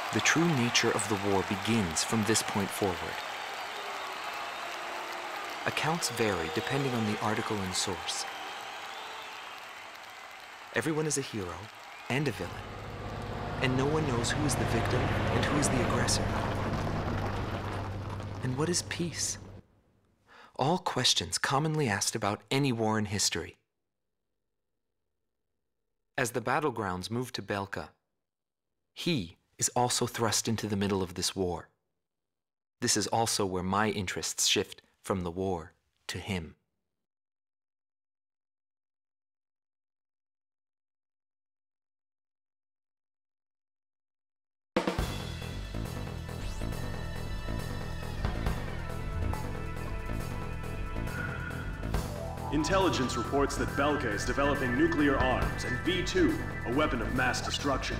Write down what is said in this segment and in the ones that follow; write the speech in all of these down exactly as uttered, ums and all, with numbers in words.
The true nature of the war begins from this point forward. Accounts vary depending on the article and source. Everyone is a hero and a villain, and no one knows who is the victim and who is the aggressor. And what is peace? All questions commonly asked about any war in history. As the battlegrounds move to Belka, he is also thrust into the middle of this war. This is also where my interests shift from the war to him. Intelligence reports that Belka is developing nuclear arms and V two, a weapon of mass destruction.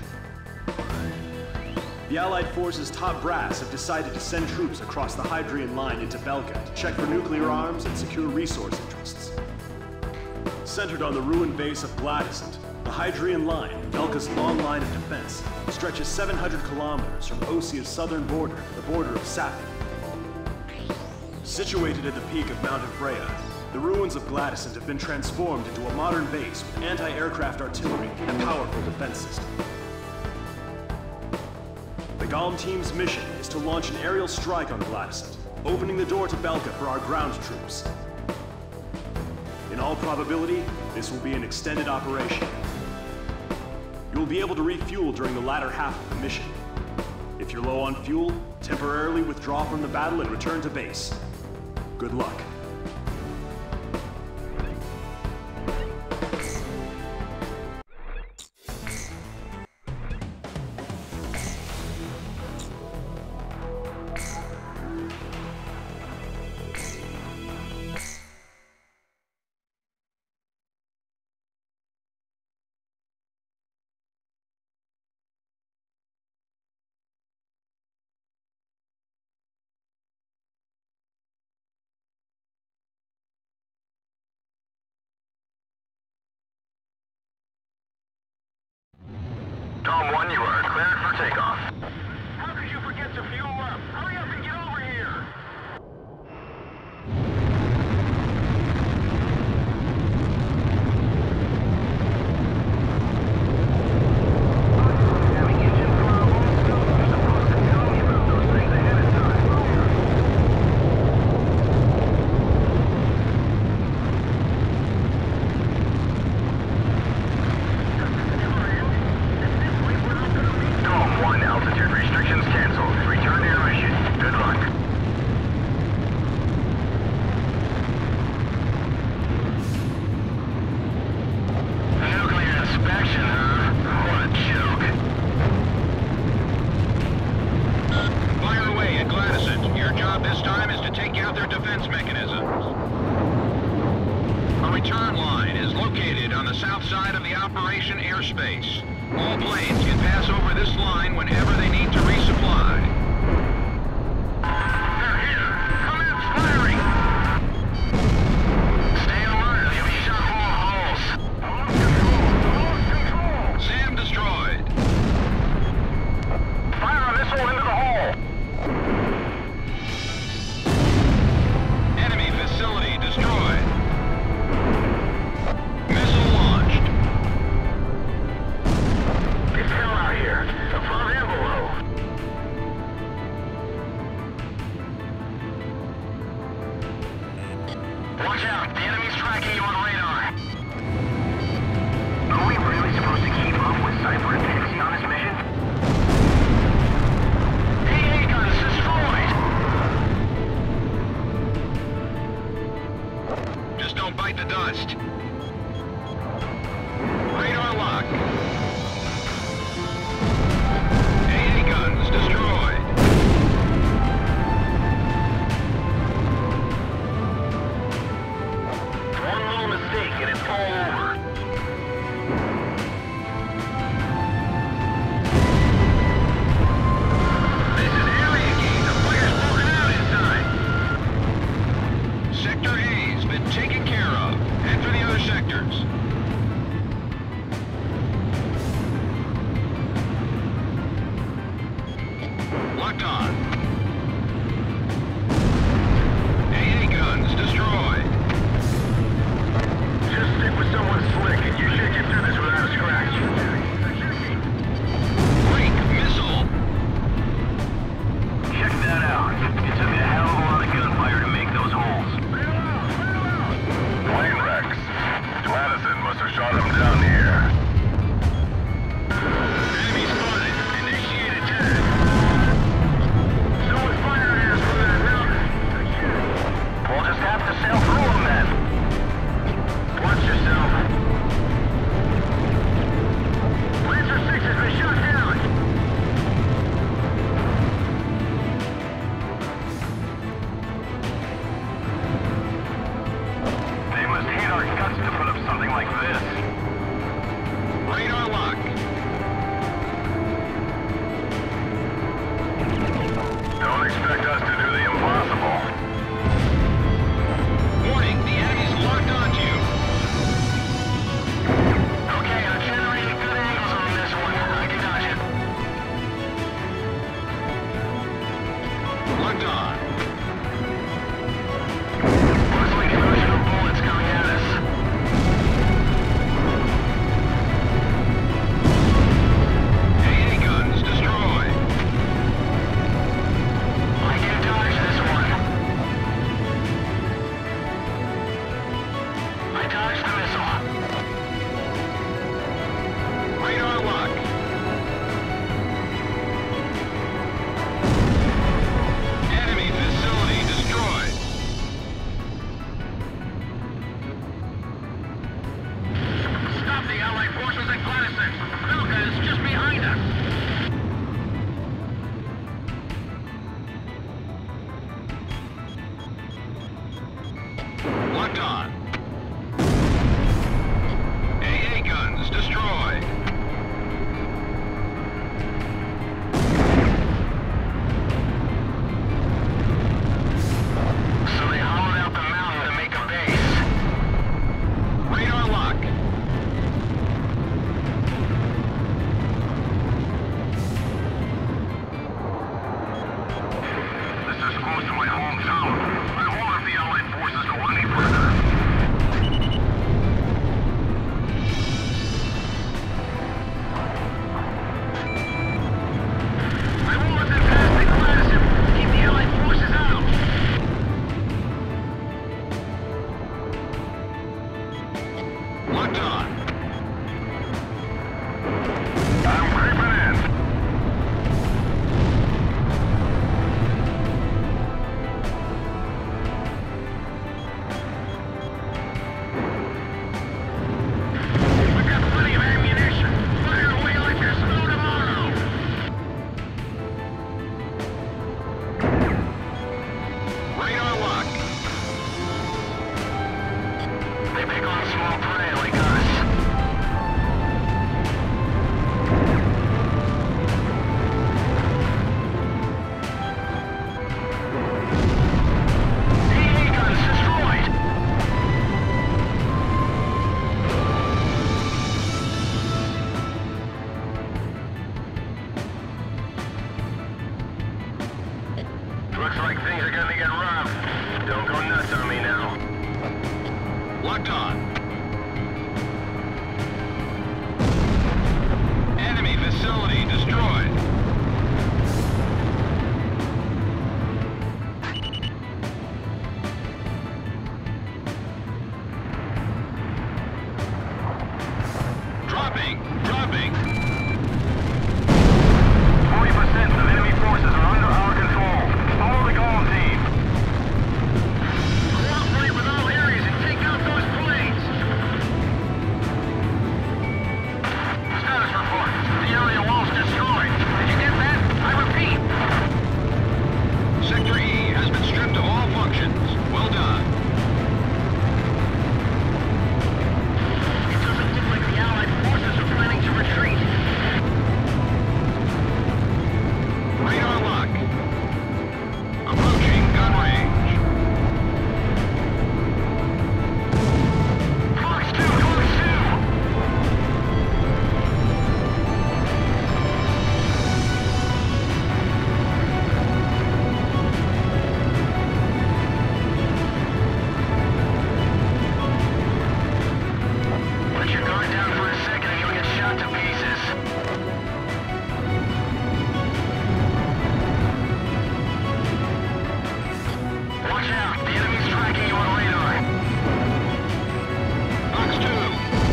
The Allied forces' top brass have decided to send troops across the Hydrian Line into Belka to check for nuclear arms and secure resource interests. Centered on the ruined base of Gladysant, the Hydrian Line, Belka's long line of defense, stretches seven hundred kilometers from Osia's southern border to the border of Sapphi. Situated at the peak of Mount Evrea, the ruins of Gladysant have been transformed into a modern base with anti-aircraft artillery and a powerful defense system. The Galm team's mission is to launch an aerial strike on Gladysant, opening the door to Belka for our ground troops. In all probability, this will be an extended operation. You will be able to refuel during the latter half of the mission. If you're low on fuel, temporarily withdraw from the battle and return to base. Good luck. Tom one, you are cleared for takeoff. How could you forget to fuel up? Hurry up and get over here! Having engine problems? You're supposed to tell me about those things ahead of time. Tom one, altitude restrictions canceled. Return to your mission. Good luck. Nuclear inspection, huh? What a joke. Fire away at Gladysant. Your job this time is to take out their defense mechanisms. A return line is located on the south side of the operation airspace. All planes can pass over this line whenever they need to resupply. They're here! Commence firing! Stay alert or you'll be shot full of holes. Lost control! Lost control! SAM destroyed. Fire a missile into the hole! Enemy facility destroyed. Missile launched. It's hell out here. Above and below. Locked on. Enemy facility destroyed. Dropping, dropping. forty percent of enemy forces are under our control. Follow the Golem team. Cooperate with all areas and take out those planes. Status report. The area wall's destroyed. Did you get that? I repeat. Sector E has been stripped of all functions. Well done. It doesn't look like the Allied forces are planning to retreat. Radar lock. Approaching gun range. Fox two, Fox two! Let your guard down for a second and you'll get shot to pieces. Watch out! The enemy's tracking you on radar. Fox two.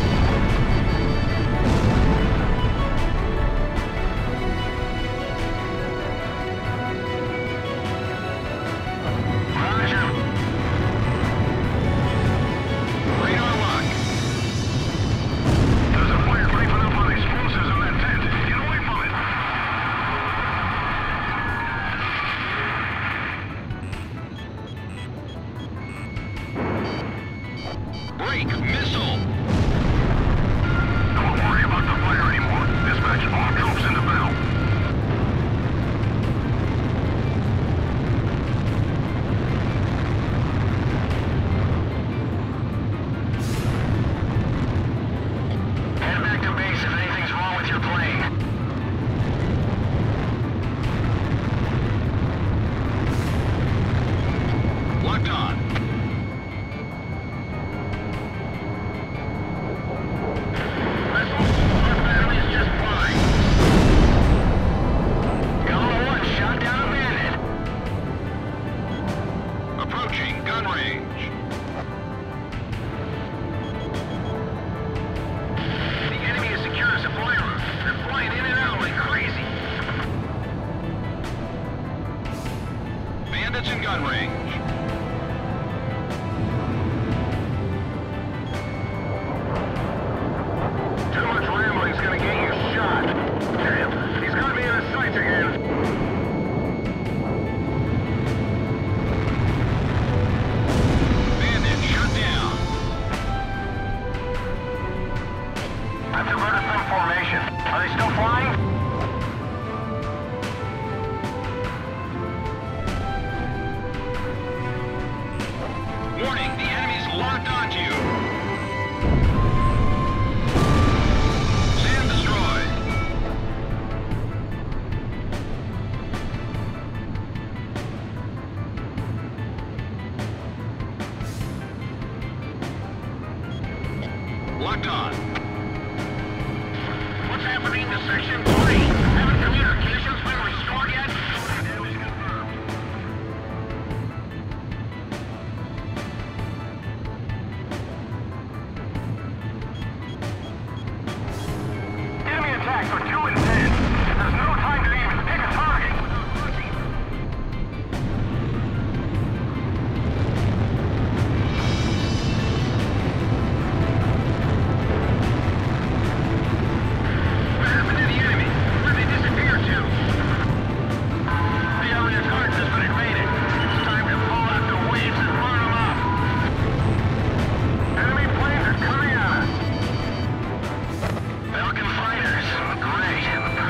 Roger. Radar lock. There's a fire creeping up on explosives in that tent. Get away from it. Break missile. Don't worry about the fire anymore. Dispatch all troops into battle. Head back to base if anything's wrong with your plane. Locked on. Missiles, our battery is just fine. Yellow one shot down a bandit. Approaching gun range. The enemy has secured a supply route. They're flying in and out like crazy. Bandits in gun range. Too much rambling's gonna get you shot. Damn, he's got me in his sights again. Bandit shut down. I've diverted from formation. Are they still flying? Warning, the enemy's locked onto you. SAM destroyed. Locked on. What's happening to Section three? Haven't communications been restored yet? Damage confirmed. Enemy attacks are too intense. There's no time to even pick a target. What happened to the enemy? Where'd they disappear to? The area's heart has been invaded. It's time to pull out the waves and burn them up. Enemy planes are coming at us. Falcon fighters. Great.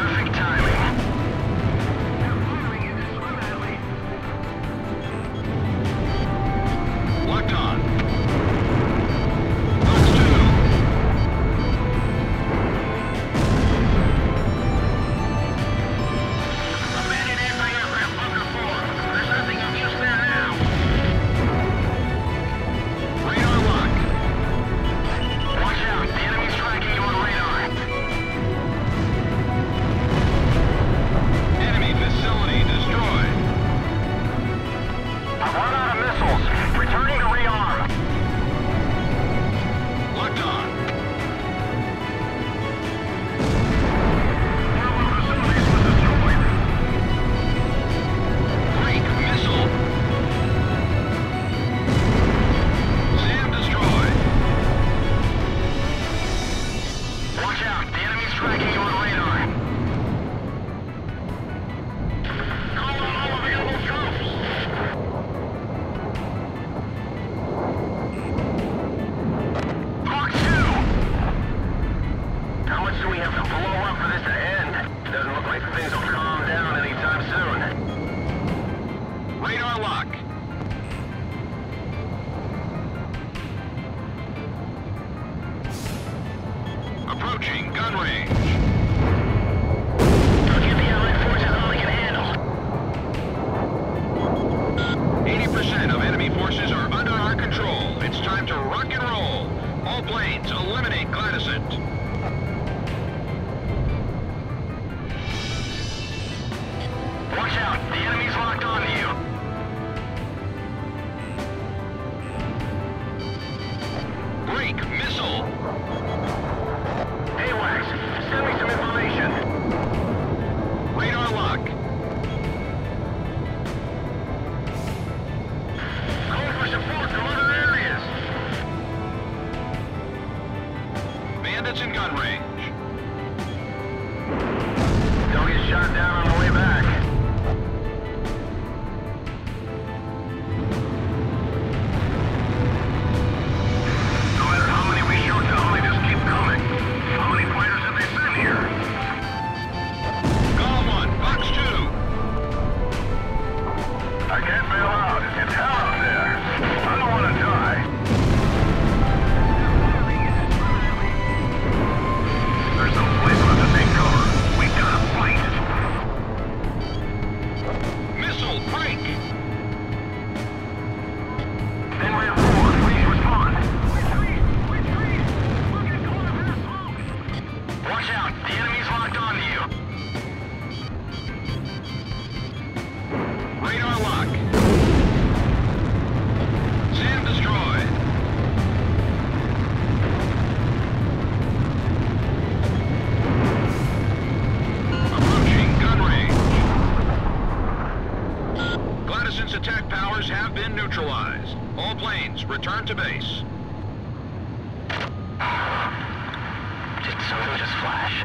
out. The enemy's tracking you on radar. Call on all available troops. Fox two! How much do we have to blow up for this to end? Doesn't look like things will calm down anytime soon. Radar lock. Approaching gun range. I'll get the Allied forces all they can handle. eighty percent of enemy forces are under our control. It's time to rock and roll. All planes, eliminate Gladysant. Watch out, the enemy's locked onto you. Break missile. AWACS, send me some information. Radar lock. Call for support from other areas. Bandits in gun range. Don't get shot down on the way back. No matter how many we shoot down, they just keep coming. How many fighters have they sent here? Golem one, Fox two. I can't bail out. It's hell out there. I don't want to die. There's no place left to take cover. We gotta fight. Missile break. Then we have four. Please respond. Watch out. The enemy's locked onto you. Radar lock. SAM destroyed. Approaching gun range. Gladysant's attack powers have been neutralized. All planes, return to base. Did something just flash?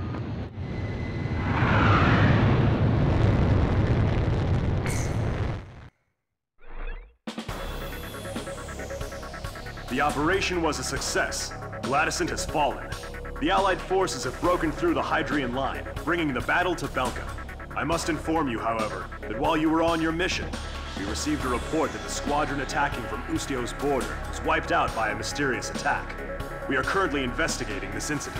The operation was a success. Gladysant has fallen. The Allied forces have broken through the Hydrian line, bringing the battle to Belka. I must inform you, however, that while you were on your mission, we received a report that the squadron attacking from Ustio's border was wiped out by a mysterious attack. We are currently investigating this incident.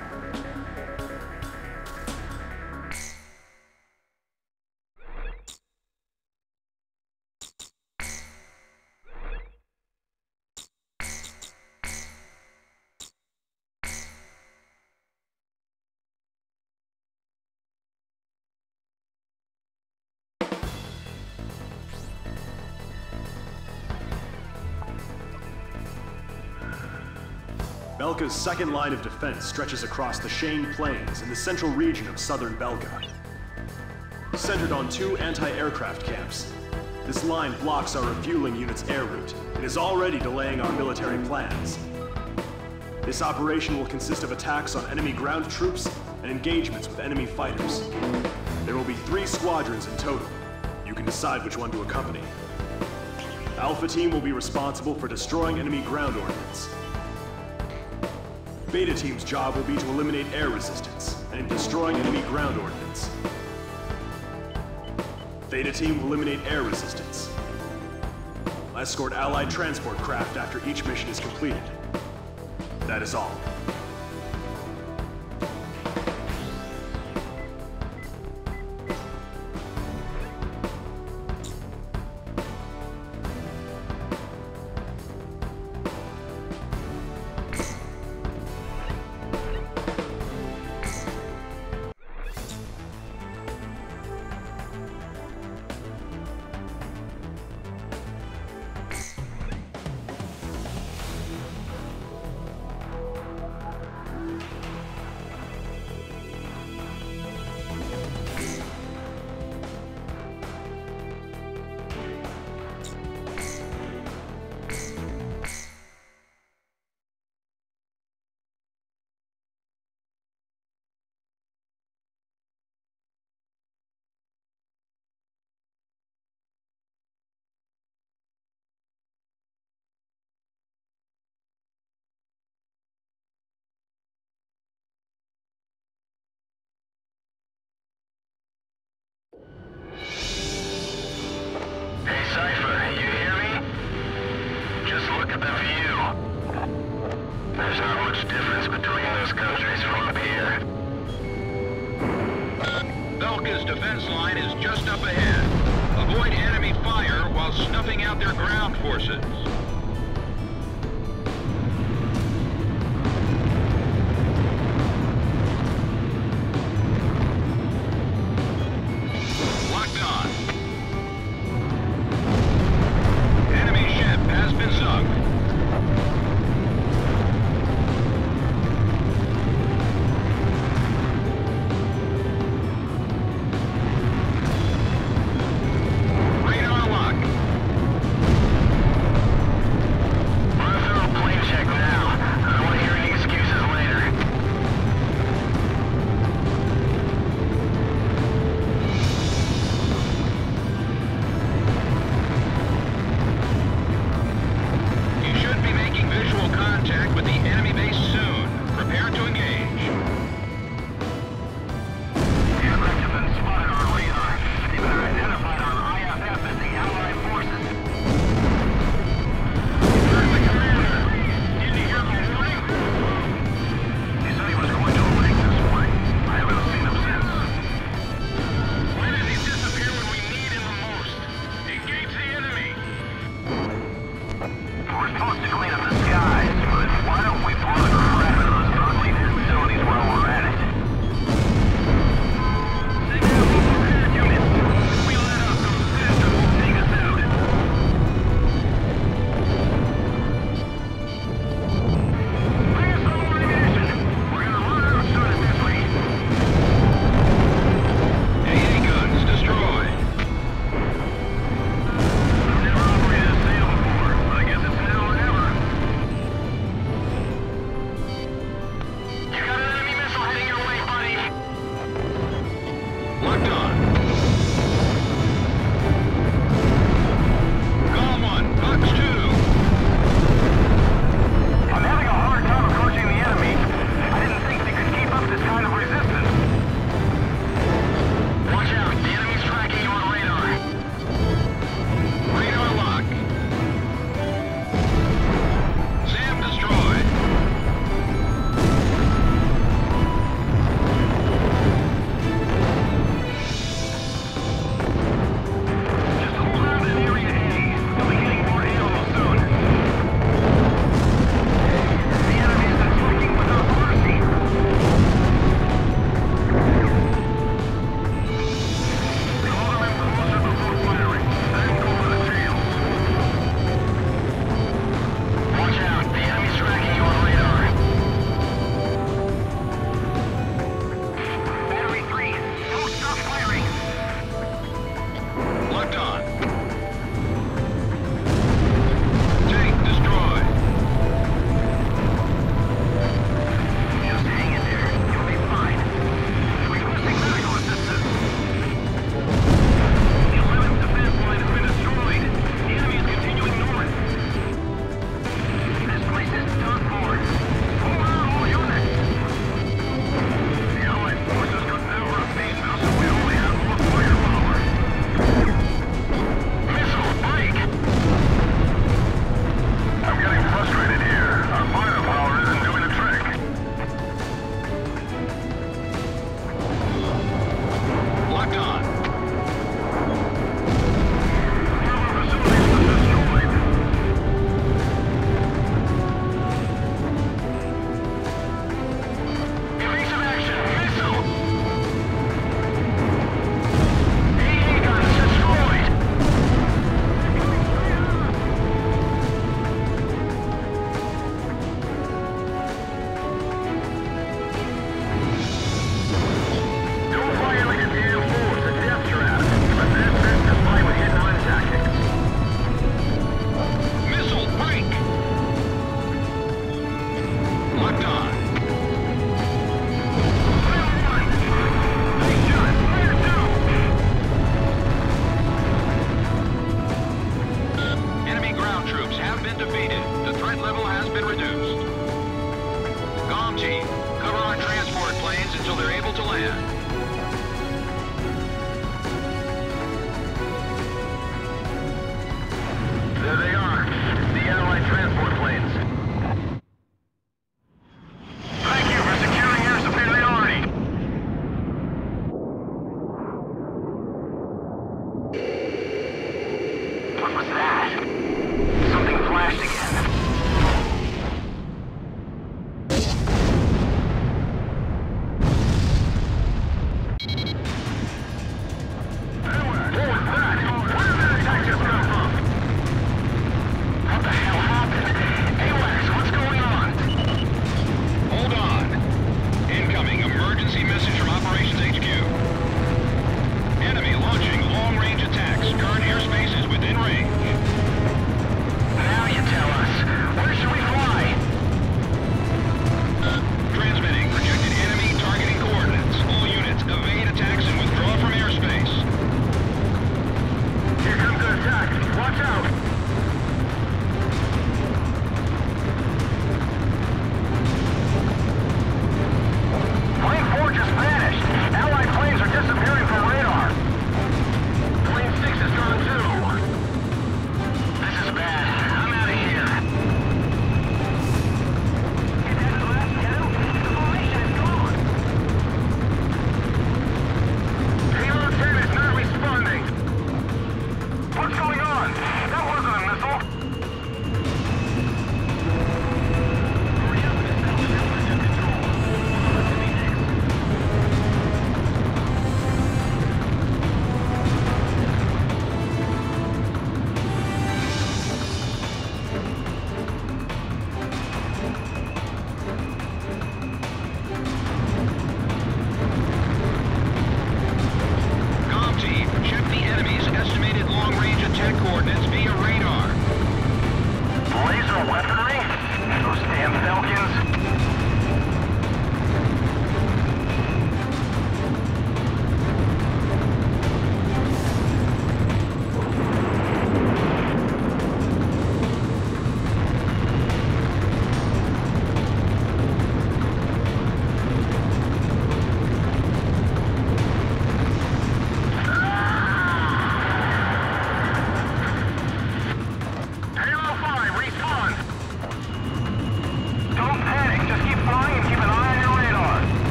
Belka's second line of defense stretches across the Shane Plains in the central region of southern Belka. Centered on two anti-aircraft camps, this line blocks our refueling unit's air route and is already delaying our military plans. This operation will consist of attacks on enemy ground troops and engagements with enemy fighters. There will be three squadrons in total. You can decide which one to accompany. Alpha Team will be responsible for destroying enemy ground ordnance. Beta Team's job will be to eliminate air resistance and in destroying enemy ground ordnance. Theta Team will eliminate air resistance. Escort Allied transport craft after each mission is completed. That is all. defense line is just up ahead. Avoid enemy fire while snuffing out their ground forces. Locked on. Enemy ship has been sunk.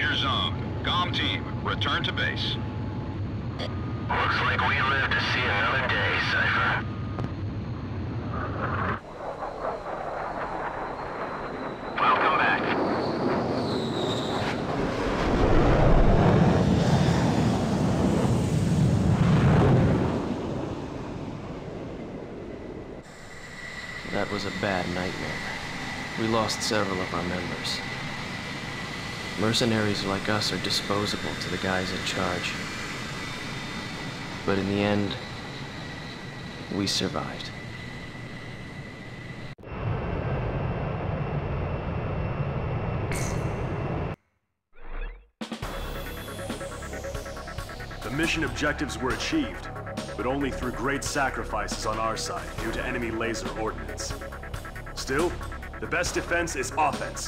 danger zone. Comm team, return to base. Looks like we live to see another day, Cypher. Welcome back. That was a bad nightmare. We lost several of our members. Mercenaries like us are disposable to the guys in charge. But in the end, we survived. The mission objectives were achieved, but only through great sacrifices on our side due to enemy laser ordnance. Still, the best defense is offense.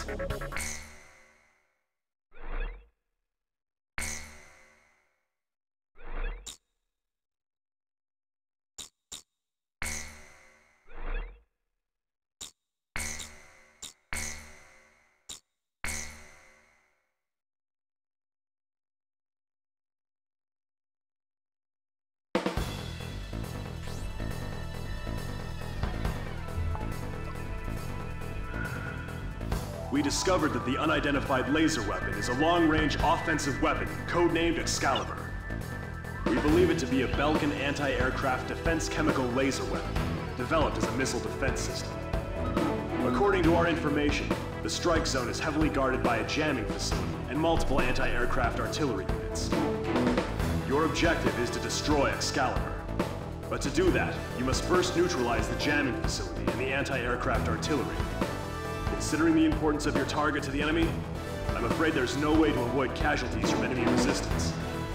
We discovered that the unidentified laser weapon is a long-range offensive weapon, codenamed Excalibur. We believe it to be a Belkan anti-aircraft defense chemical laser weapon, developed as a missile defense system. According to our information, the strike zone is heavily guarded by a jamming facility and multiple anti-aircraft artillery units. Your objective is to destroy Excalibur. But to do that, you must first neutralize the jamming facility and the anti-aircraft artillery. Considering the importance of your target to the enemy, I'm afraid there's no way to avoid casualties from enemy resistance.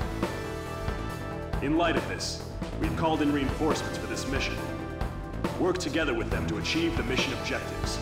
In light of this, we've called in reinforcements for this mission. Work together with them to achieve the mission objectives.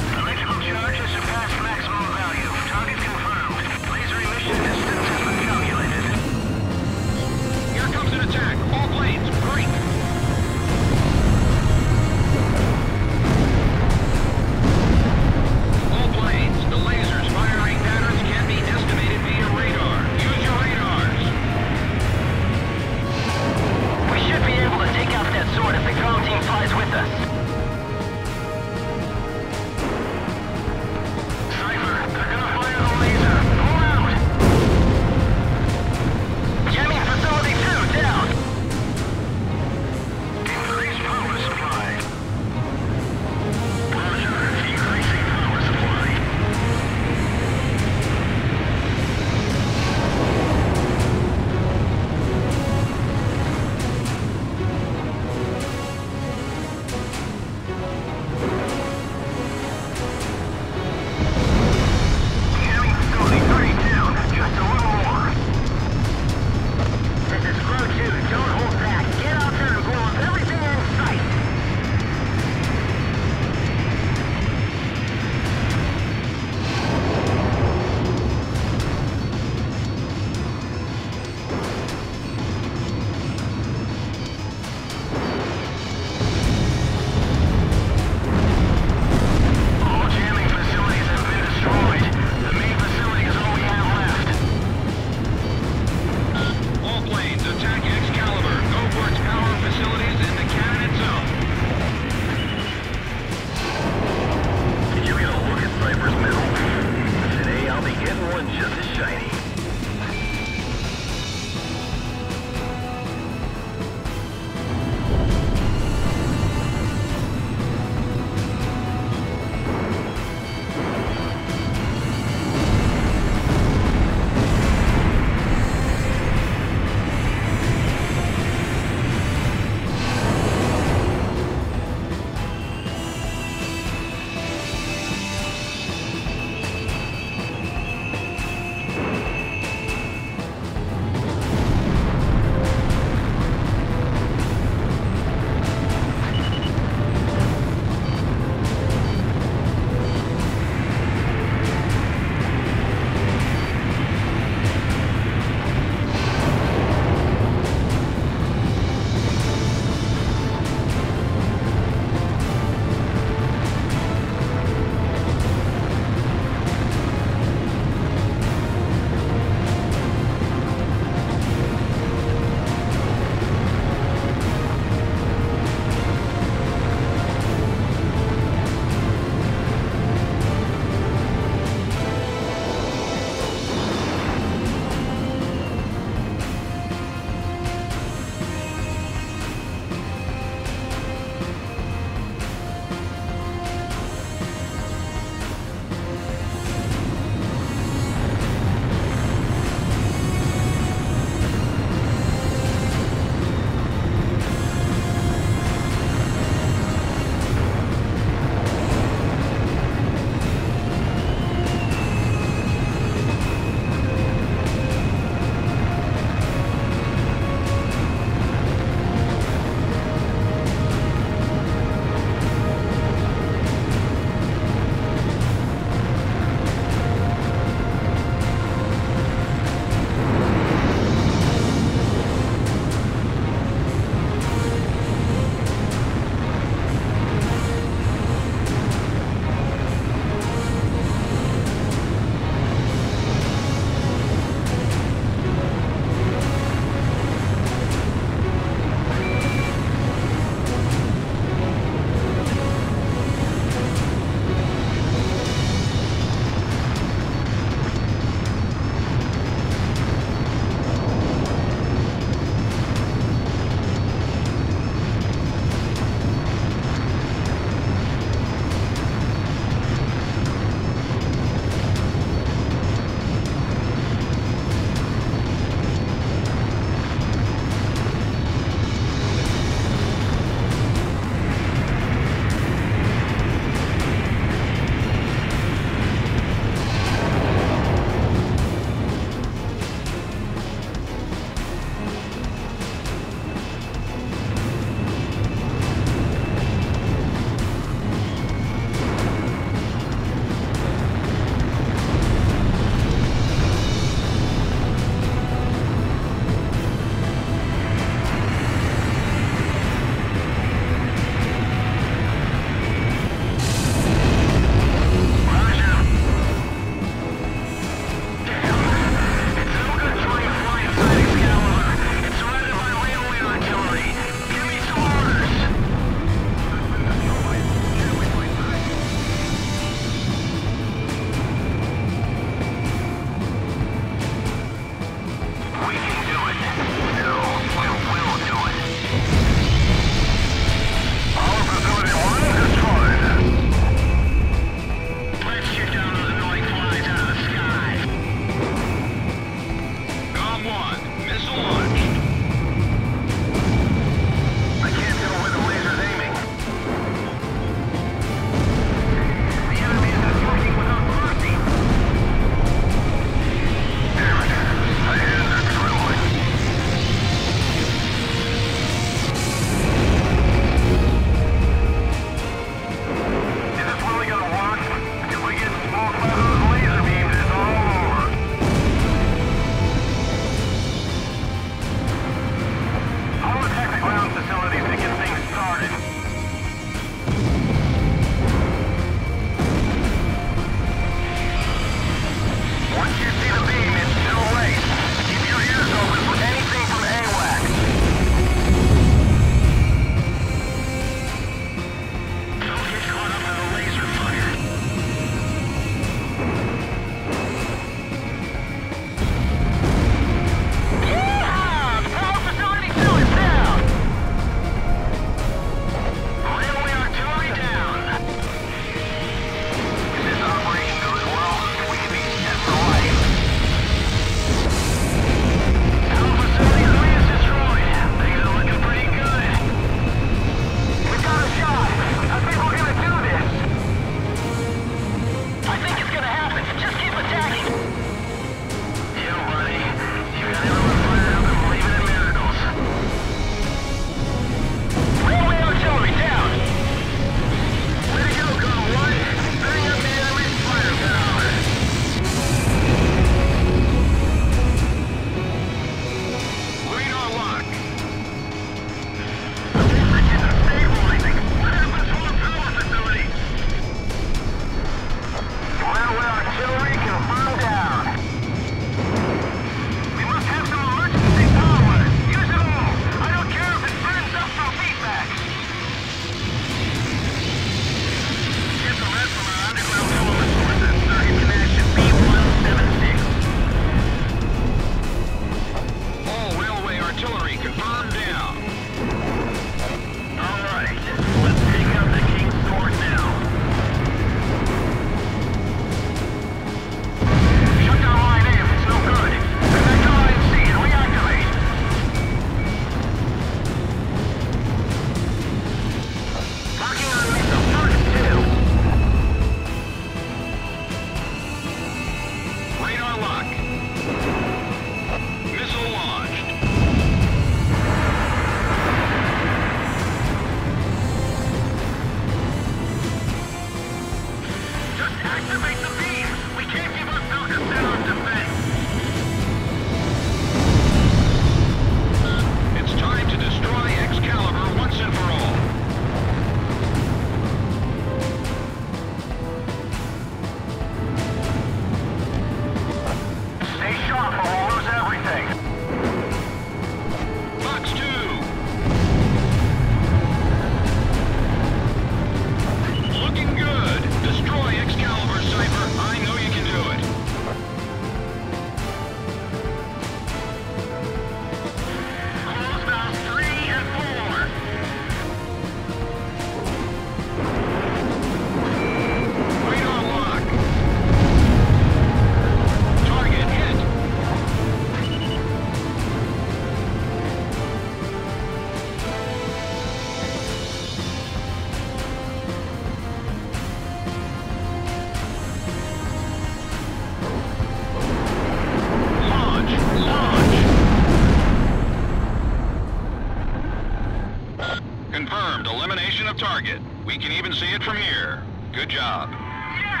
Target. We can even see it from here. Good job. Yes!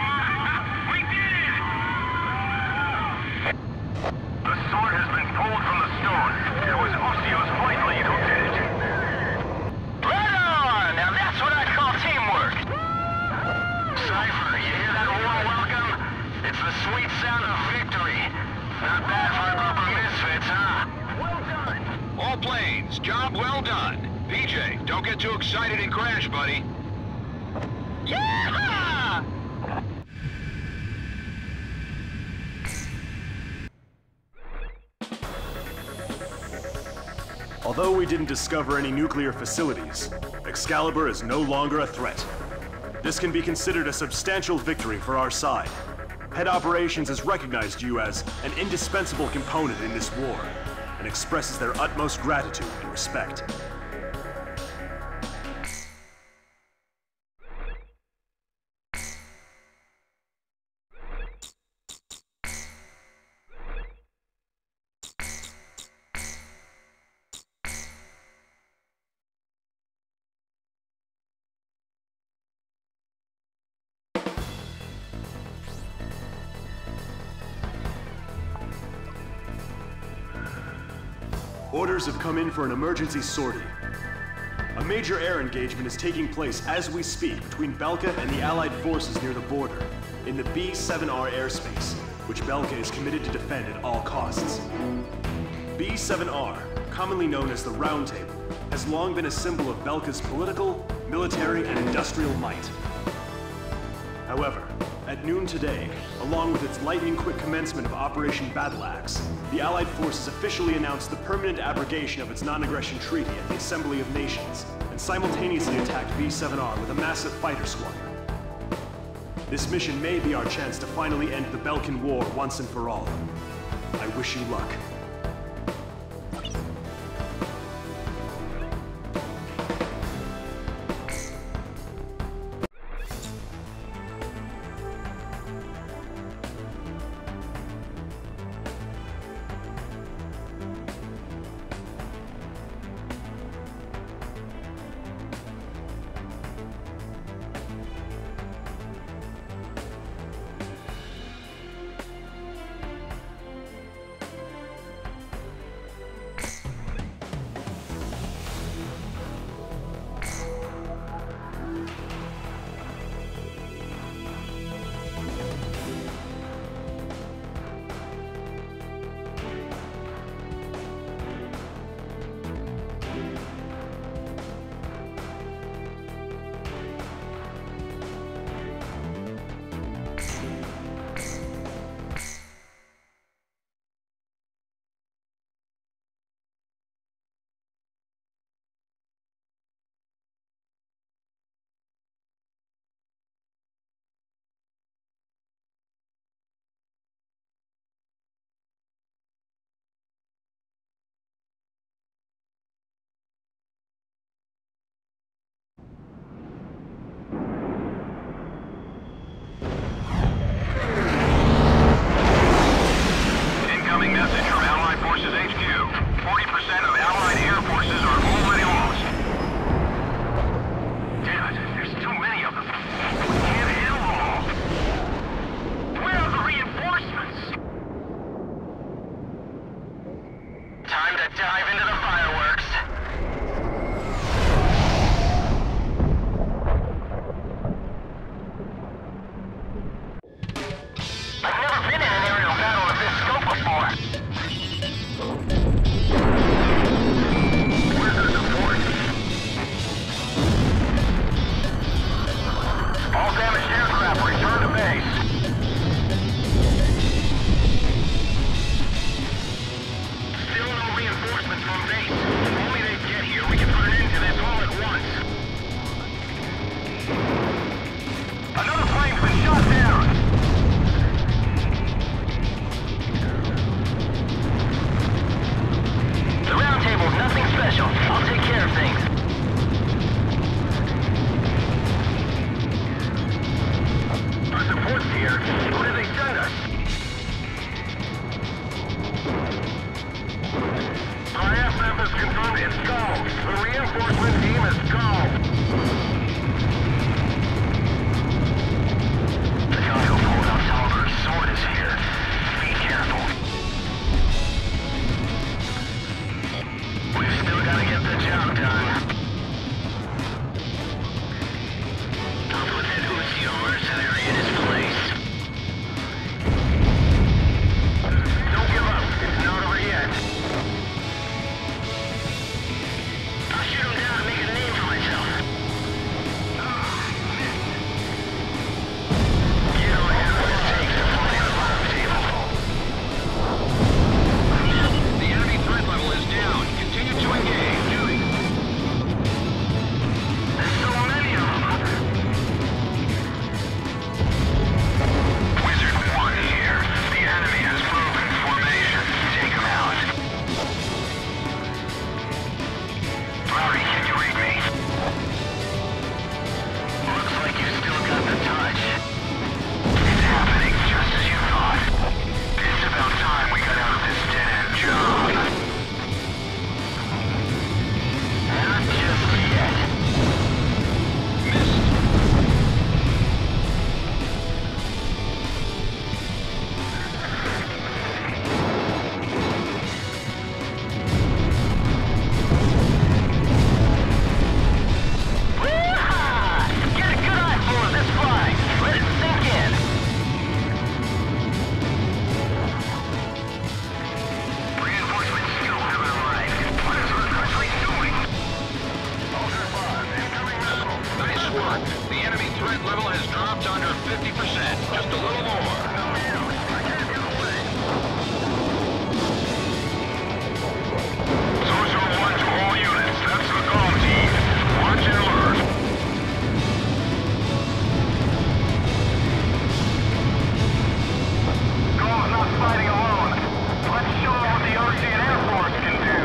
We did it! The sword has been pulled from the stone. It was Usio's white lead who did it. Right on! Now that's what I call teamwork. Cypher, you hear that warm welcome? It's the sweet sound of victory. Not bad for a group of misfits, huh? Well done! All planes, job well done. D J, don't get too excited and crash, buddy. Yeah! Although we didn't discover any nuclear facilities, Excalibur is no longer a threat. This can be considered a substantial victory for our side. Head Operations has recognized you as an indispensable component in this war, and expresses their utmost gratitude and respect. Orders have come in for an emergency sortie. A major air engagement is taking place as we speak between Belka and the Allied forces near the border, in the B seven R airspace, which Belka is committed to defend at all costs. B seven R, commonly known as the Round Table, has long been a symbol of Belka's political, military, and industrial might. However, at noon today, along with its lightning-quick commencement of Operation Battle Axe, the Allied forces officially announced the permanent abrogation of its non-aggression treaty at the Assembly of Nations, and simultaneously attacked B seven R with a massive fighter squadron. This mission may be our chance to finally end the Belkan War once and for all. I wish you luck. here. Who did they send us? I F F has confirmed it's stalled. The reinforcement team is stalled. The guy who pulled out Talberg's sword is here. Be careful. We've still got to get the job done. I'll put that Uzi mercenary in his place. Don't give up. It's not over yet. I'll shoot him down and make a name for myself. You don't have what it takes to fly on the bottom table. The enemy threat level is down. Continue to engage. There's so many of them. Wizard one here. The enemy has broken formation. Take him out. Larry, can you read me? Looks like you still got the touch. It's happening just as you thought. It's about time we got out of this dead-end job. Not just yet. Missed. Woo-ha! Get a good eyeful of this flying. Let it sink in. Reinforcements still haven't arrived. What is our country doing? Ultra Five, incoming missile. Nice work. The enemy threat level has dropped under fifty percent. Just a little more. Social one to all units. That's the call team. Watch and alert. Gaunt's not fighting alone. Let's show them what the Ocean Air Force can do.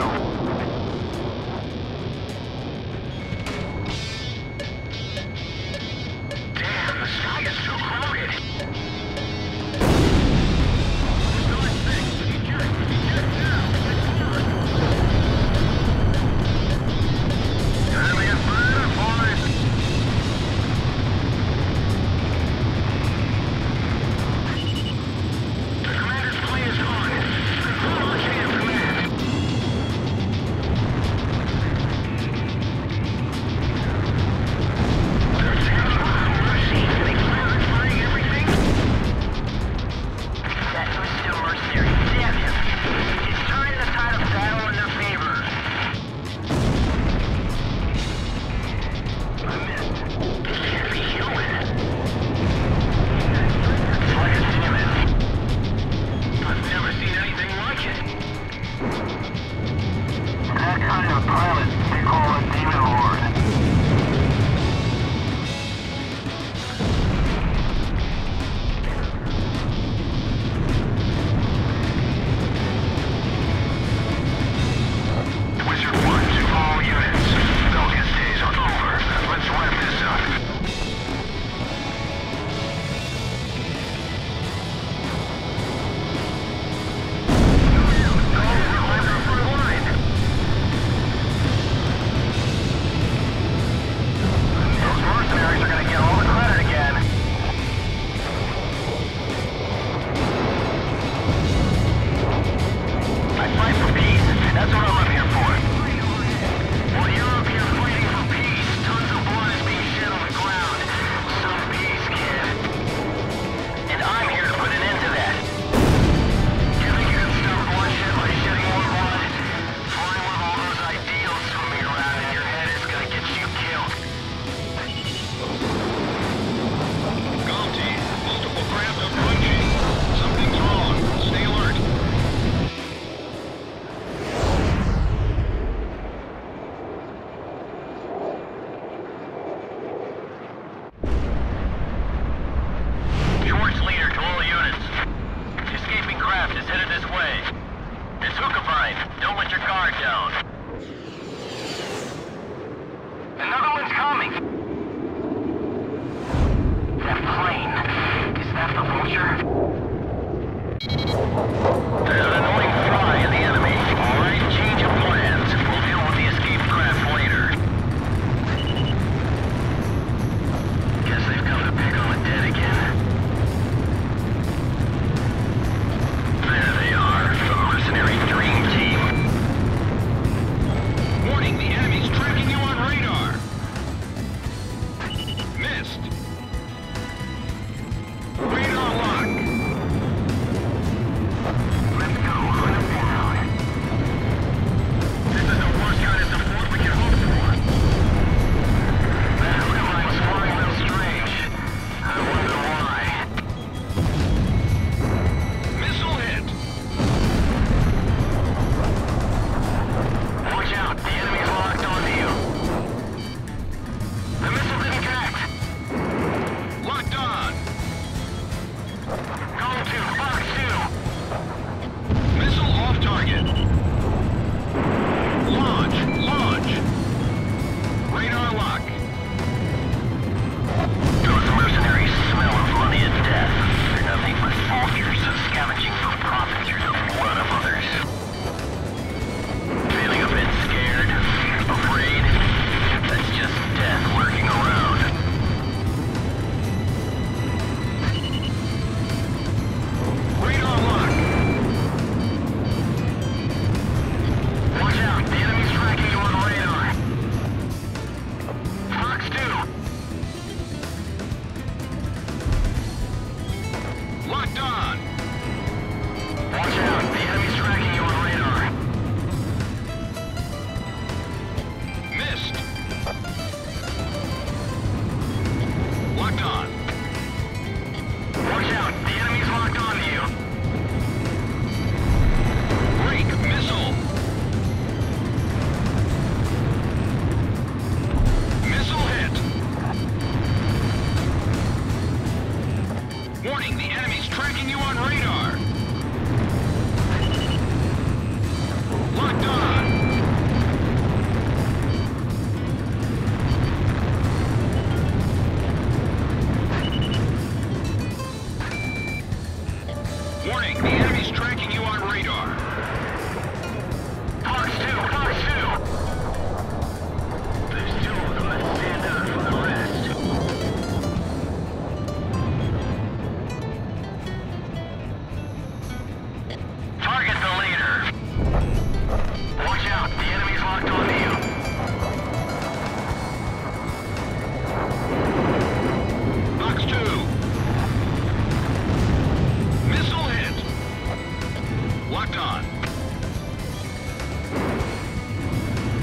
Damn, the sky is too crowded. Still at six. Eject. Eject now. Enemy is fire, boys. The commander's plane is on. Confirm our chain of command. They're taking off mercy. They plan firing everything. That was still mercenary. Damn him. It's turning the tide of battle in their favor. I missed. This can't be human. It's like a demon. I've never seen anything like it. That kind of pilot, they call a demon lord. Wizard one to all units. Falcon days are over. Let's wrap this up. Those mercenaries are gonna get all the credit again. I fight for peace. That's what I'm up here for. While you're up here fighting for peace, tons of blood is being shed on the ground. Some peace, kid. And I'm here to put an end to that. You think you can stop bloodshed by shedding more blood? Flying with all those ideals swimming around in your head is gonna get you killed. Gom team, multiple craft approaching. Something's wrong. Stay alert. George leader to all units. Escaping craft is headed this way. It's Hookavine. Don't let your guard down. Another one's coming. That plane. Is that That's the vulture. There's an annoying fry in the enemy. Alright, change of plans. We'll deal with the escaped craft later. Guess they've come to pick on the dead again. There they are, the mercenary dream team. Warning, the enemy's tracking you on radar. Missed. Radar lock. Let's go, hunt them down. This is the worst kind of support we can hope for. That hook line's flying a little strange. I wonder why. Missile hit. Watch out, the enemy's locked onto you. The missile didn't connect. Locked on. Go to Fox two. Missile off target. Launch. Launch. Radar lock. Those mercenaries smell of money and death. They're nothing but soldiers scavenging for profit through the blood of others. Feeling a bit scared? Afraid? That's just death lurking around. Radar lock. Watch out, the enemy's tracking you on radar. Fox two. Locked on. Watch out, the enemy's tracking you on radar. Missed. Locked on. Watch out, the enemy's locked onto you. Break. Missile. Missile hit. Warning, the enemy's tracking you on radar. Locked on. Warning, the enemy's tracking you on radar. Fox two, Fox two. There's two of them that stand out from the rest. Target the leader. Watch out, the enemy's locked onto you. Fox two. Missile hit. Locked on.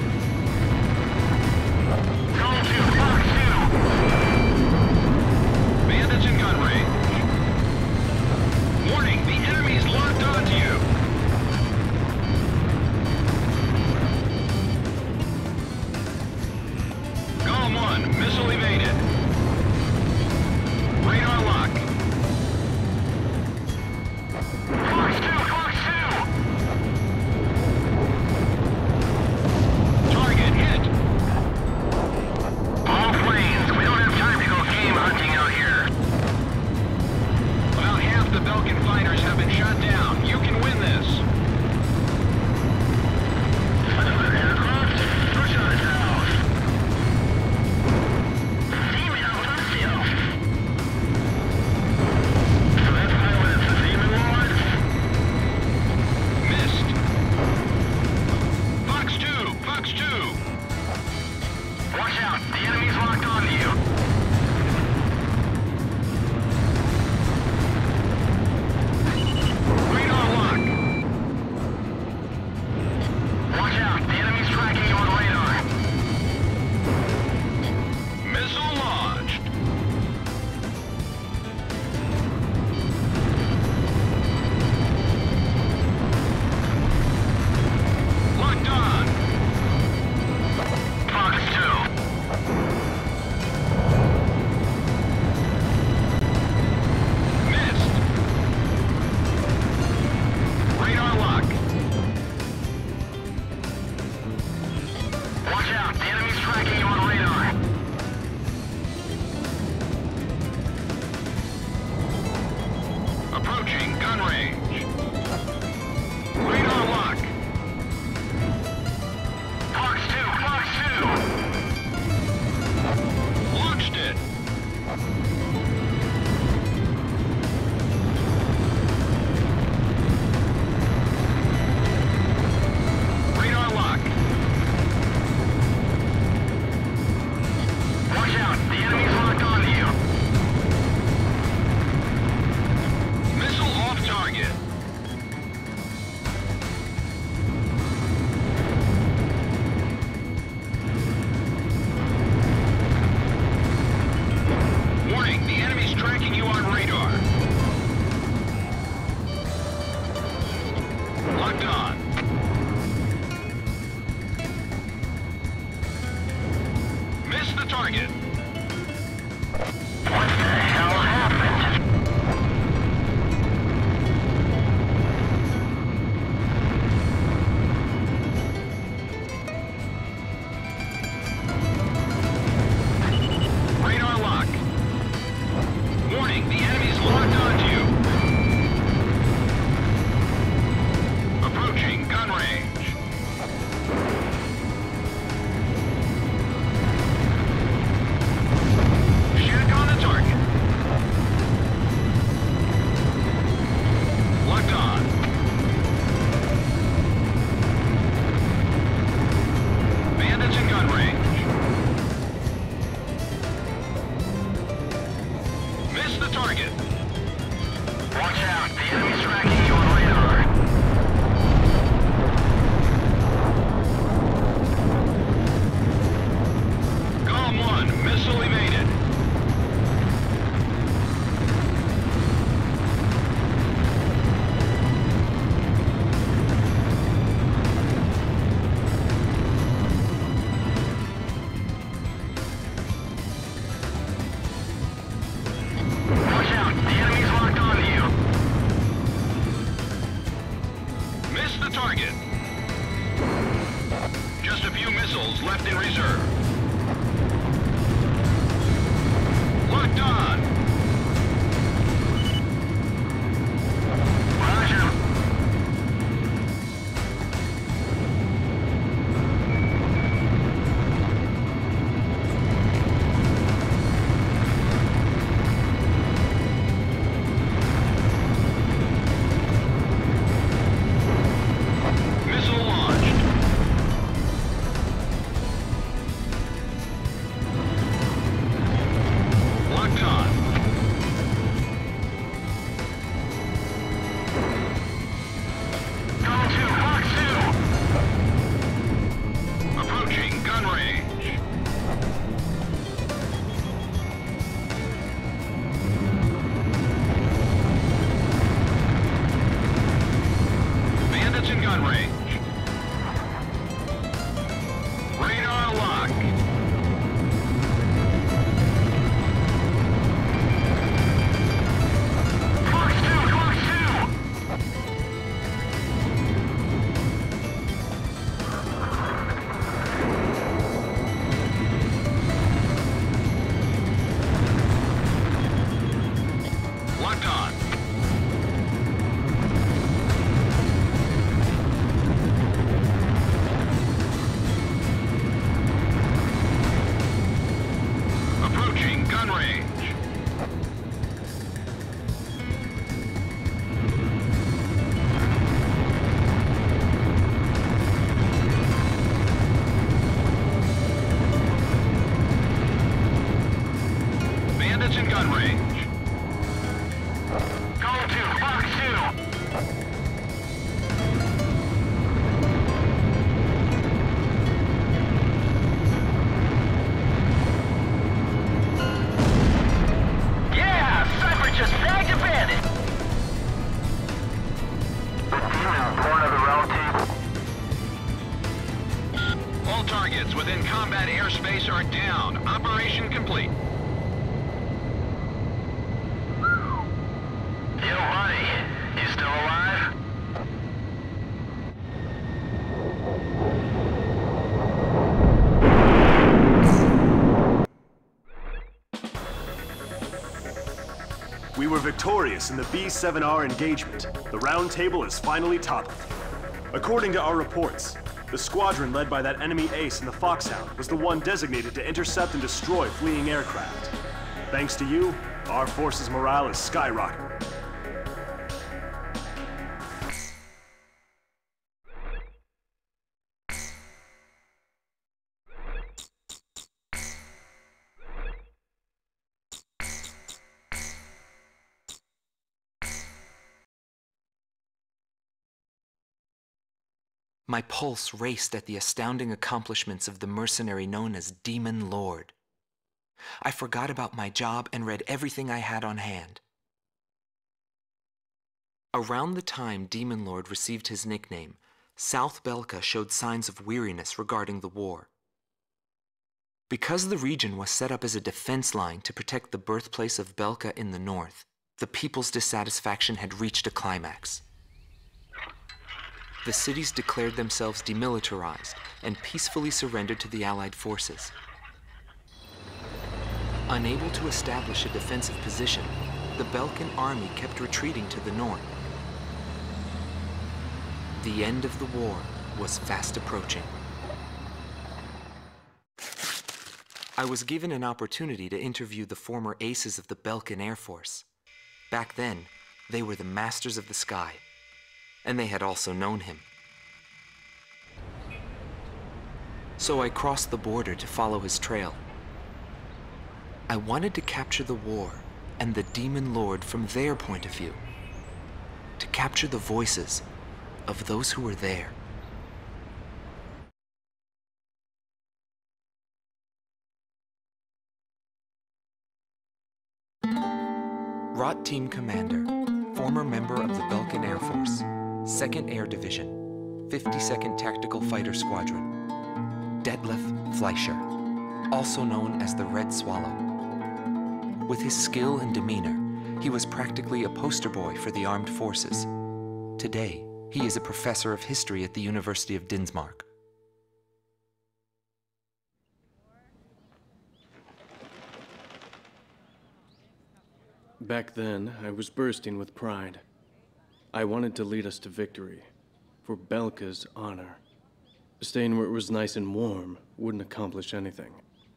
target. Just a few missiles left in reserve. Locked on. Roger. Missile launched. Locked on. Go to Hawk two. Approaching gun range. Bandits in gun range. Radar lock. Fox two, Fox two. Locked on. Approaching gun range. Bandits in gun range. Go to Fox two. Yeah, Cypher just snagged a bandit. The demon born of the round table. All targets within combat airspace are down. Operation complete. Yo, buddy, you still alive? We were victorious in the B seven R engagement. The round table is finally toppled. According to our reports, the squadron led by that enemy ace in the Foxhound was the one designated to intercept and destroy fleeing aircraft. Thanks to you, our force's morale is skyrocketing. My pulse raced at the astounding accomplishments of the mercenary known as Demon Lord. I forgot about my job and read everything I had on hand. Around the time Demon Lord received his nickname, South Belka showed signs of weariness regarding the war. Because the region was set up as a defense line to protect the birthplace of Belka in the north, the people's dissatisfaction had reached a climax. The cities declared themselves demilitarized and peacefully surrendered to the Allied forces. Unable to establish a defensive position, the Belkan army kept retreating to the north. The end of the war was fast approaching. I was given an opportunity to interview the former aces of the Belkan Air Force. Back then, they were the masters of the sky, and they had also known him. So I crossed the border to follow his trail. I wanted to capture the war and the Demon Lord from their point of view, to capture the voices of those who were there. Rot Team Commander, former member of the Belkan Air Force, second Air Division, fifty-second Tactical Fighter Squadron, Detlef Fleischer, also known as the Red Swallow. With his skill and demeanor, he was practically a poster boy for the armed forces. Today, He is a professor of history at the University of Dinsmark. Back then, I was bursting with pride. I wanted to lead us to victory, for Belka's honor. Staying where it was nice and warm wouldn't accomplish anything.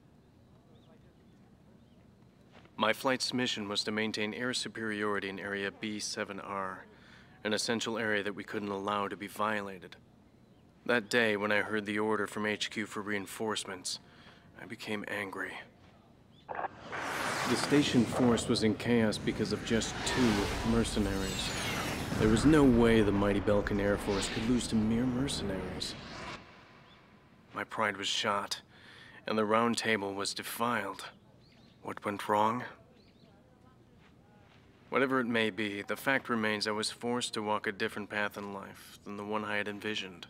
My flight's mission was to maintain air superiority in Area B seven R, an essential area that we couldn't allow to be violated. That day, when I heard the order from H Q for reinforcements, I became angry. The station force was in chaos because of just two mercenaries. There was no way the mighty Belkan Air Force could lose to mere mercenaries. My pride was shot, and the round table was defiled. What went wrong? Whatever it may be, the fact remains I was forced to walk a different path in life than the one I had envisioned.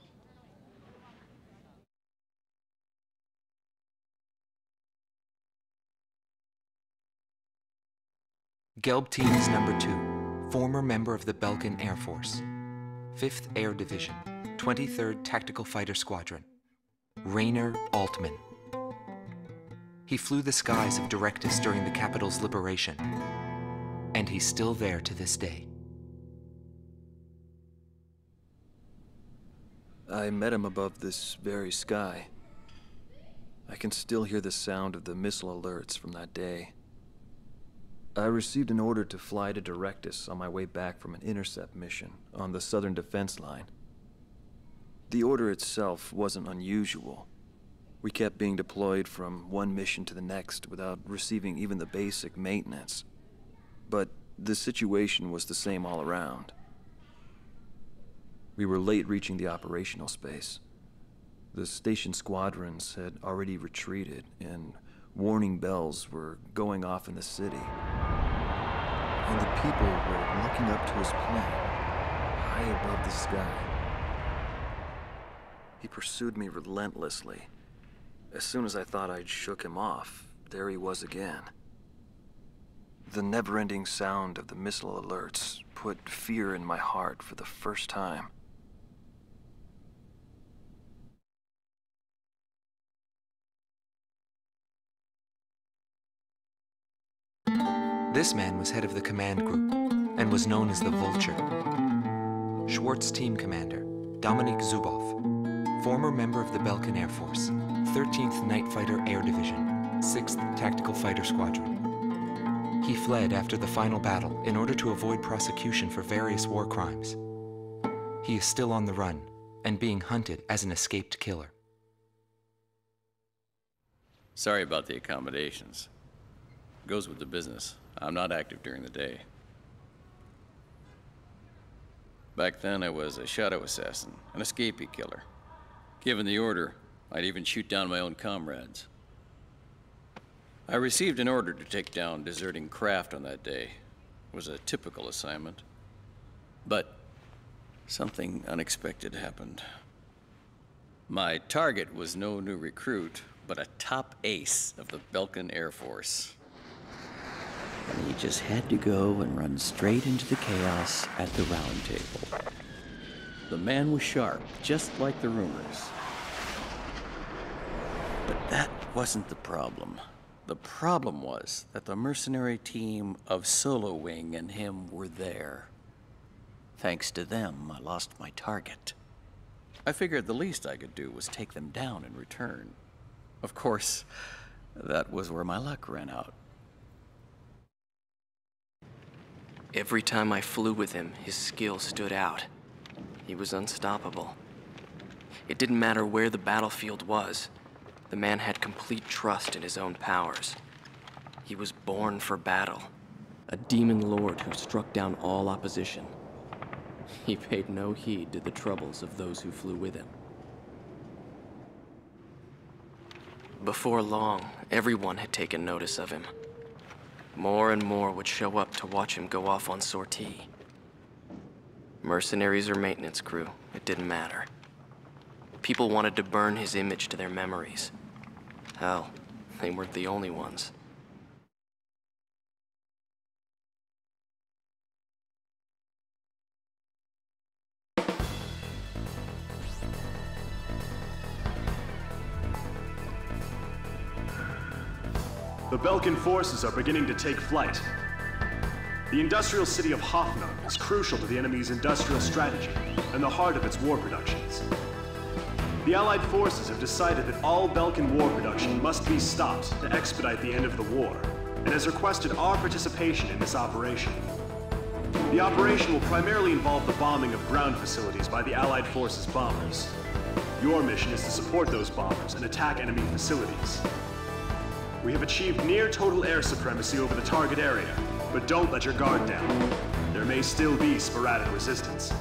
Gelb Teams Number two, former member of the Belkan Air Force, fifth Air Division, twenty-third Tactical Fighter Squadron, Rainer Altman. He flew the skies of Directus during the capital's liberation, and he's still there to this day. I met him above this very sky. I can still hear the sound of the missile alerts from that day. I received an order to fly to Directus on my way back from an intercept mission on the southern defense line. The order itself wasn't unusual. We kept being deployed from one mission to the next without receiving even the basic maintenance. But the situation was the same all around. We were late reaching the operational space. The station squadrons had already retreated, and warning bells were going off in the city. And the people were looking up to his plane, high above the sky. He pursued me relentlessly. As soon as I thought I'd shook him off, there he was again. The never-ending sound of the missile alerts put fear in my heart for the first time. This man was head of the command group and was known as the Vulture. Schwartz Team Commander, Dominik Zubov, former member of the Belkan Air Force, thirteenth Night Fighter Air Division, sixth Tactical Fighter Squadron. He fled after the final battle in order to avoid prosecution for various war crimes. He is still on the run and being hunted as an escaped killer. Sorry about the accommodations. Goes with the business. I'm not active during the day. Back then, I was a shadow assassin, an escapee killer. Given the order, I'd even shoot down my own comrades. I received an order to take down deserting craft on that day. It was a typical assignment. But something unexpected happened. My target was no new recruit, but a top ace of the Belkan Air Force. And he just had to go and run straight into the chaos at the round table. The man was sharp, just like the rumors. But that wasn't the problem. The problem was that the mercenary team of Solo Wing and him were there. Thanks to them, I lost my target. I figured the least I could do was take them down in return. Of course, that was where my luck ran out. Every time I flew with him, his skill stood out. He was unstoppable. It didn't matter where the battlefield was. The man had complete trust in his own powers. He was born for battle. A demon lord who struck down all opposition. He paid no heed to the troubles of those who flew with him. Before long, everyone had taken notice of him. More and more would show up to watch him go off on sortie. Mercenaries or maintenance crew, it didn't matter. People wanted to burn his image to their memories. Hell, they weren't the only ones. The Belkan forces are beginning to take flight. The industrial city of Hoffnung is crucial to the enemy's industrial strategy and the heart of its war productions. The Allied forces have decided that all Belkan war production must be stopped to expedite the end of the war, and has requested our participation in this operation. The operation will primarily involve the bombing of ground facilities by the Allied forces' bombers. Your mission is to support those bombers and attack enemy facilities. We have achieved near total air supremacy over the target area, but don't let your guard down. There may still be sporadic resistance.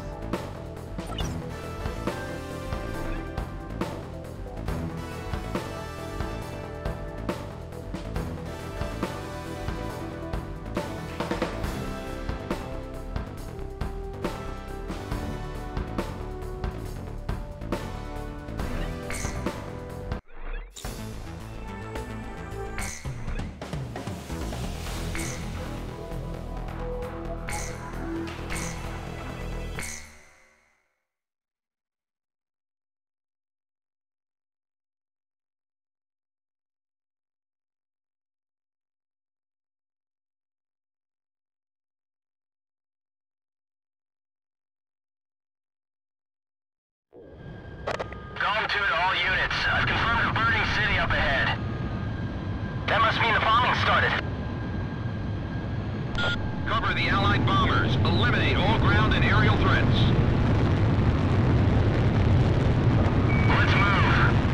Dome two to all units. I've confirmed a burning city up ahead. That must mean the bombing started. Cover the Allied bombers. Eliminate all ground and aerial threats. Let's move.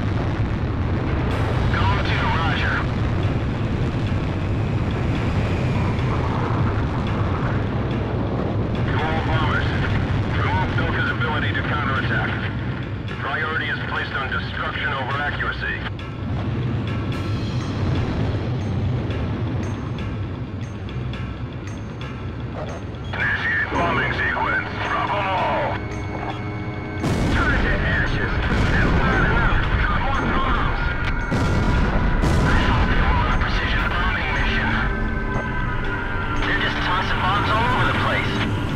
Dome two, roger. To all bombers, remove Belka's ability to counterattack. Priority is placed on destruction over accuracy. Initiate bombing sequence. Drop them all. Turn it to ashes. That's not enough. Drop more bombs. I thought they were on a precision bombing mission. They're just tossing bombs all over the place.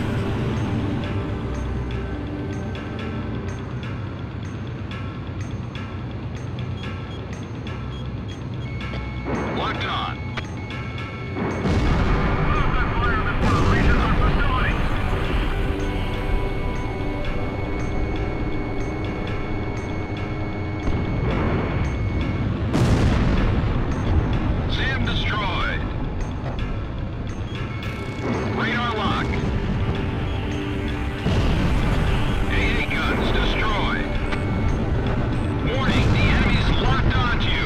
Locked on. Sam destroyed. Radar lock. A A guns destroyed. Warning, the enemy's locked onto you.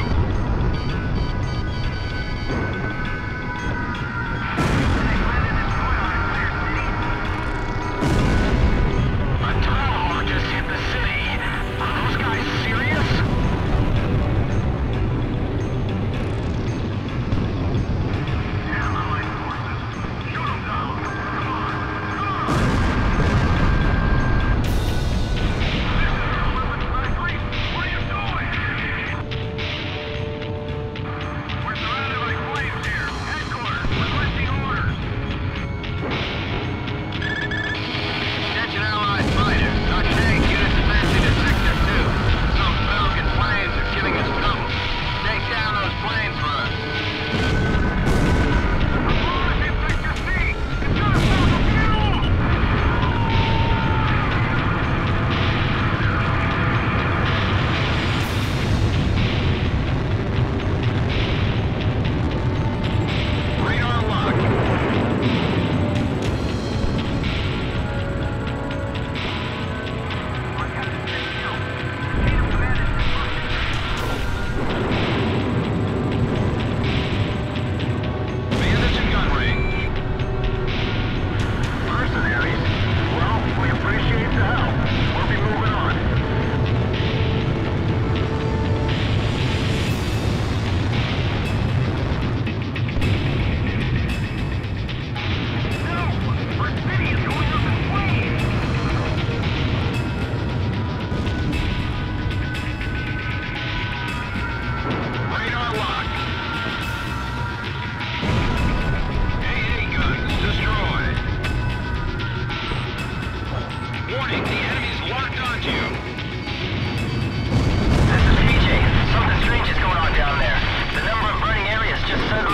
Something strange is going on down there. The number of burning areas just suddenly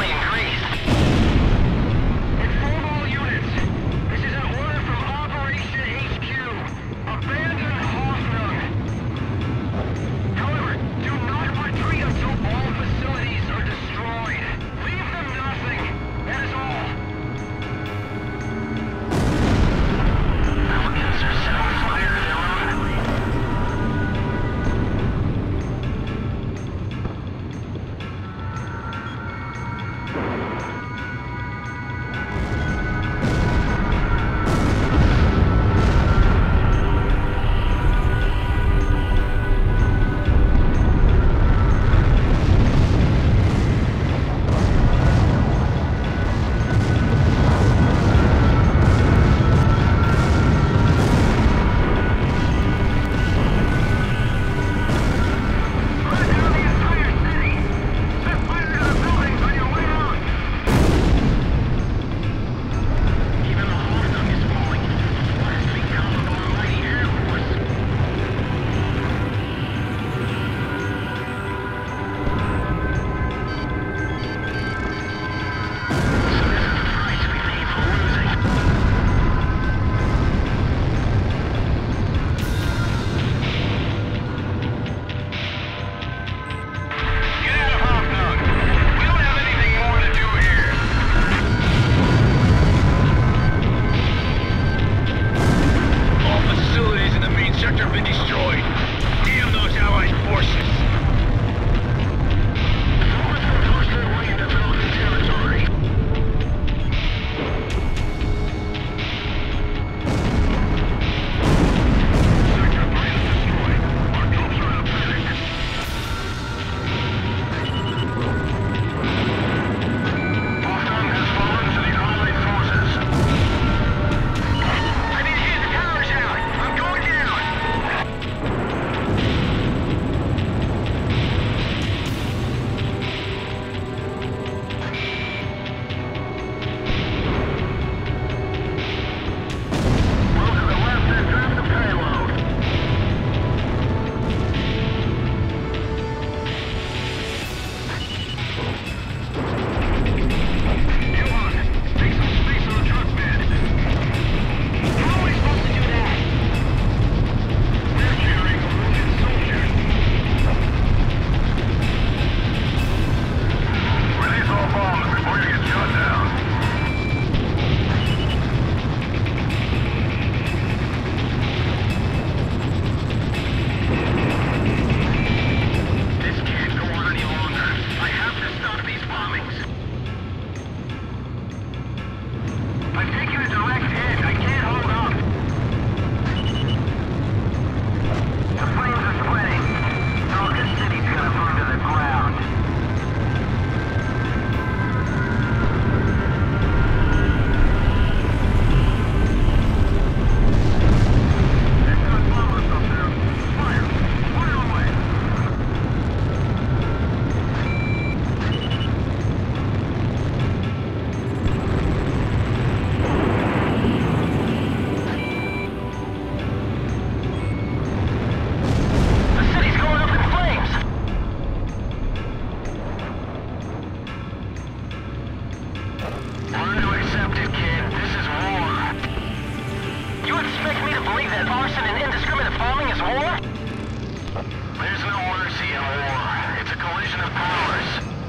expect me to believe that arson and indiscriminate bombing is war? There's no mercy in war. It's a collision of powers.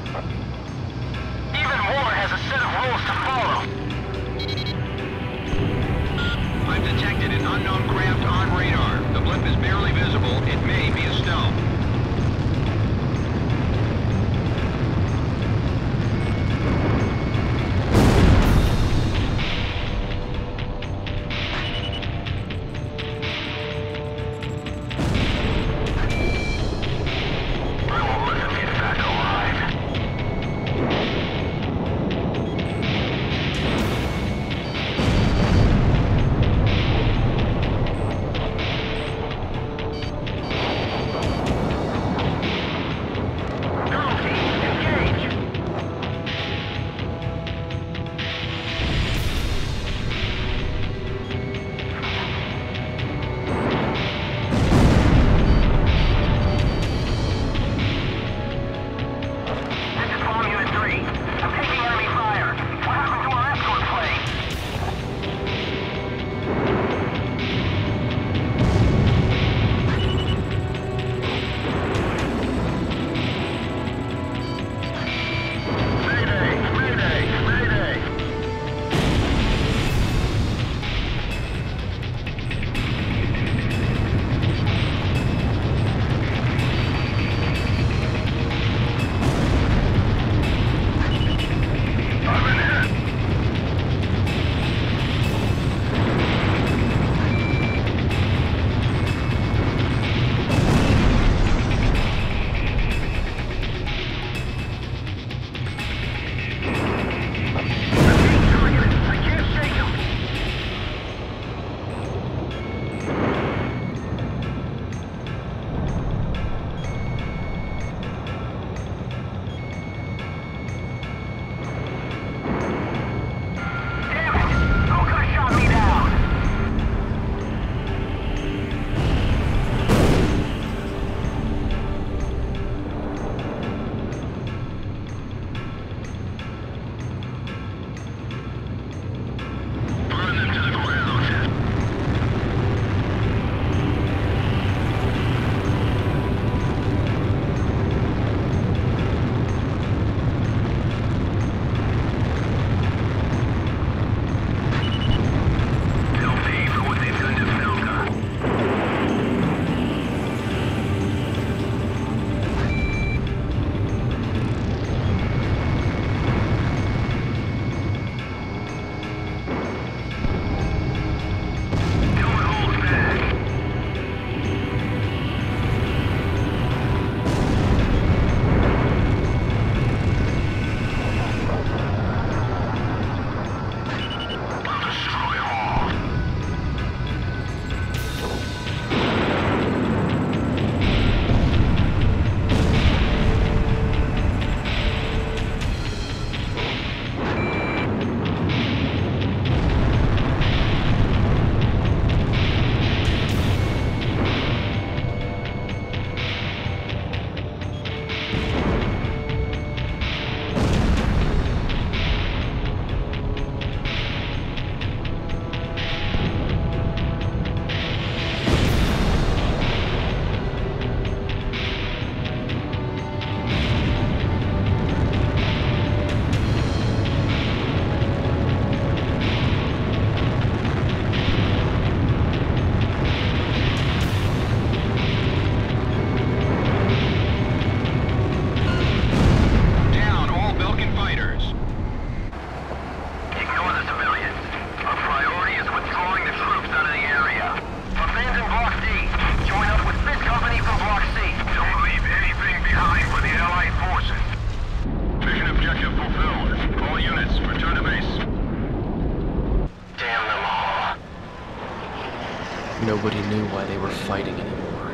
Even war has a set of rules to follow. I've detected an unknown craft on radar. The blip is barely visible. It may be a stealth. Nobody knew why they were fighting anymore.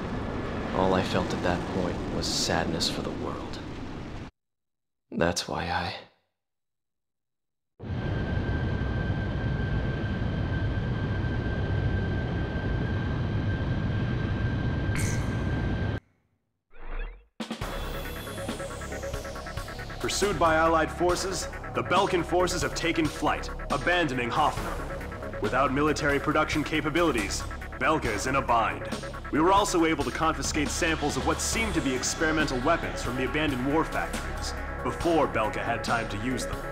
All I felt at that point was sadness for the world. That's why I... Pursued by Allied forces, the Belkan forces have taken flight, abandoning Hoffner. Without military production capabilities, Belka is in a bind. We were also able to confiscate samples of what seemed to be experimental weapons from the abandoned war factories, before Belka had time to use them.